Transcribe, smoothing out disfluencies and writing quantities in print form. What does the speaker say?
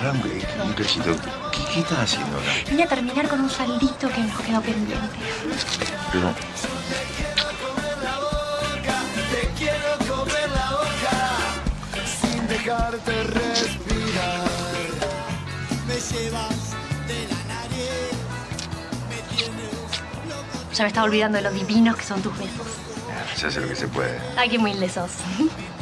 Pará un cachito. ¿Qué estás haciendo acá? Vine a terminar con un saldito que nos quedó pendiente. Pero... Te quiero comer la boca sin dejarte respirar. Me llevas de la nariz, me tienes loco. Ya me estaba olvidando de lo divinos que son tus besos. Se hace lo que se puede. Ay, qué humilde sos.